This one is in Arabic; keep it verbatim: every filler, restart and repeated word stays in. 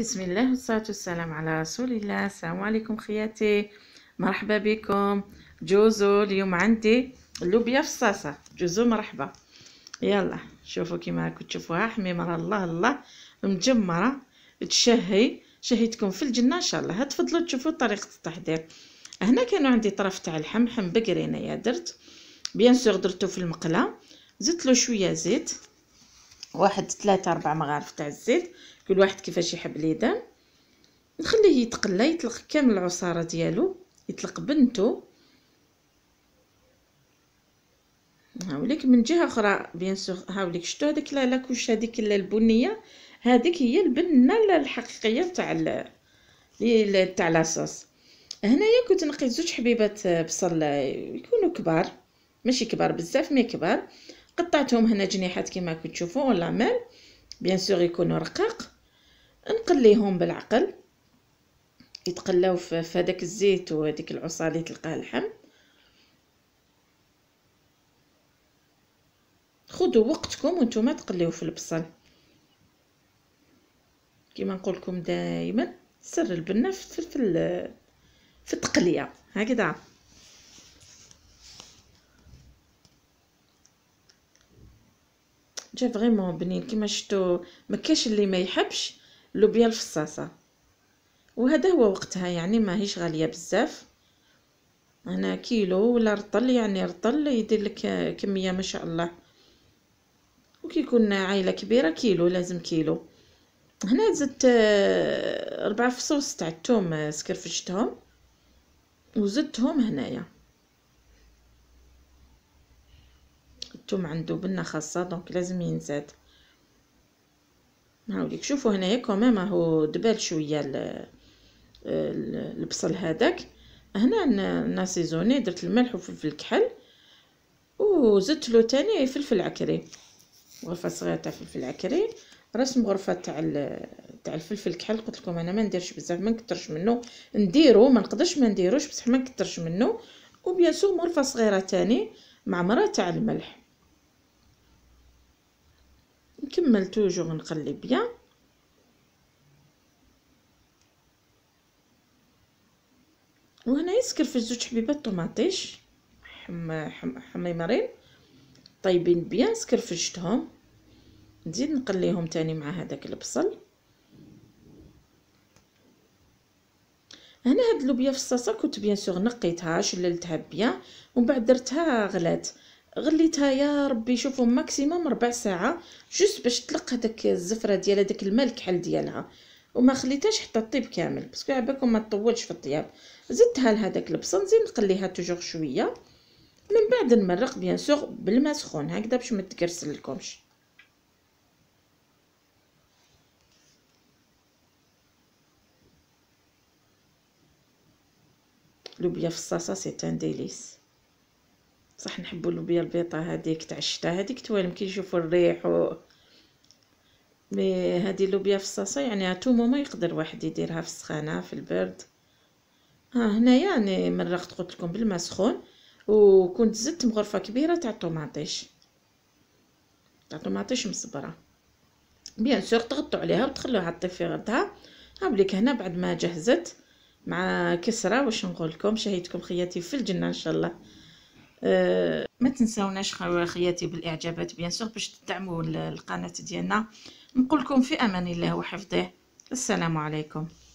بسم الله والصلاة والسلام على رسول الله. السلام عليكم خياتي، مرحبا بكم. جوزو اليوم عندي اللوبيا في الصلصة. جوزو مرحبا. يلا شوفوا كيما راكم تشوفوها حميمه الله الله مجمره تشهي شهيتكم في الجنه ان شاء الله. تفضلوا تشوفوا طريقه التحضير. هنا كانوا عندي طرف تاع اللحم حم بقري انايا درت بيان سور درتو في المقله، زدت له شويه زيت، واحد ثلاثة أربعة مغارف تاع الزيت، كل واحد كيفاش يحب ليدان. نخليه يتقلى يطلق كامل العصاره ديالو، يطلق بنتو. هاوليك من جهه اخرى بيان سور هاوليك شتو هذيك لا لاكوش هذيك البنيه، هذيك هي البنه الحقيقيه تاع ال تاع لاصوص. هنايا كنت نقيت زوج حبيبات بصل يكونوا كبار، ماشي كبار بزاف مي كبار، قطعتهم هنا جنيحات كيما راكم تشوفوا ولا مال بيان سور يكونوا رقاق. نقليهم بالعقل يتقلاو في هذاك الزيت وهذيك العصاره اللي تلقاها اللحم. خذوا وقتكم وانتم تقليو في البصل، كيما نقول لكم دائما سر البنه في في في التقليه هكذا. جا فريمون بنين كيما شفتوا، ما كاش اللي ما يحبش اللوبيا الفصاصه، وهذا هو وقتها يعني ماهيش غاليه بزاف. هنا كيلو ولا رطل، يعني رطل يدير لك كميه ما شاء الله، وكي يكون عائله كبيره كيلو لازم كيلو. هنا زدت ربع فصوص تاع الثوم سكرفشتهم وزدتهم هنايا. الثوم عنده بنه خاصه دونك لازم ينزاد. هاوليك شوفوا هنايا كوميم راهو دبال شويه البصل هذاك. هنا ناسيزوني درت الملح وفلفل الكحل وزدت له تاني فلفل عكري، غرفه صغيره تاع فلفل عكري، رسم غرفه تاع تاع الفلفل الكحل. قلت لكم انا ما نديرش بزاف، ما نكثرش منه، نديرو ما نقدرش ما نديروش بصح ما نكثرش منه. وبيان سور غرفه صغيره تاني معمره تاع الملح. نكمل توجور نقلب بيان. وهنا يسكر في زوج حبيبات طوماطيش حم حم حميمرين طيبين بيان سكرفشتهم، نزيد نقليهم تاني مع هذاك البصل. هنا هاد اللوبيا في الصلصه كنت بيان سور نقيتها شللتها بيان ومن بعد درتها غلات، غليتها يا ربي شوفوا ماكسيموم ربع ساعه جوست باش تلق هذاك الزفره ديال هذاك الماء الكحل ديالها، وما خليتهاش حتى طيب كامل باسكو عباكم ما تطولش في الطياب. زدتها لهذاك البصل، نزيد نقليها توجور شويه، من بعد نمرق بيان سور بالماء سخون هكذا باش ما تكرسل لكمش. لوبيا في الصلصه سي ان ديليس. صح نحبوا اللوبيا البيضاء هذيك تاع الشتاء، هذيك توالم كي يشوفوا الريح و... مي هذه اللوبيا في الصلصه يعني تو مومون يقدر واحد يديرها في السخانه في البرد. ها هنايا يعني مرقت قلت لكم بالماء سخون، وكنت زدت مغرفه كبيره تاع طوماطيش تاع طوماطيش مصبره. بيان سور تغطوا عليها وتخلوها تطيب في غدها. هاوليك هنا بعد ما جهزت مع كسره واش نقول لكم، شهيتكم خياتي في الجنه ان شاء الله. أه ما تنساوناش خياتي بالاعجابات بيان سور باش تدعموا القناه ديالنا. نقول لكم في امان الله وحفظه. السلام عليكم.